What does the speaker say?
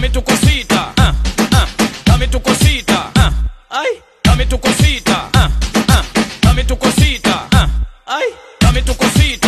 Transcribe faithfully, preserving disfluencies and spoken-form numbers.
dame tu cosita, ah, ah, dame tu cosita, ah, ay, dame tu cosita, ah, ah, dame tu cosita, ah, ay, dame tu cosita.